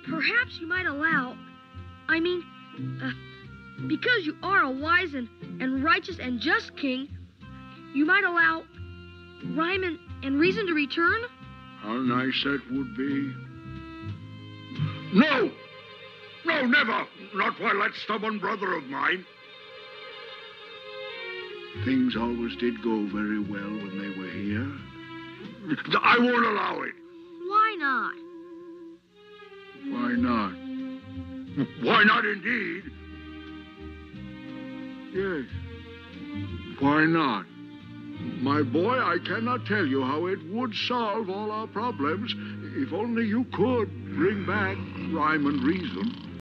Perhaps you might allow... because you are a wise and righteous and just king, you might allow rhyme and reason to return? How nice that would be. No! No, never! Not while that stubborn brother of mine. Things always did go very well when they were here. I won't allow it. Why not? Why not? Why not, indeed? Yes. Why not? My boy, I cannot tell you how it would solve all our problems if only you could bring back rhyme and reason.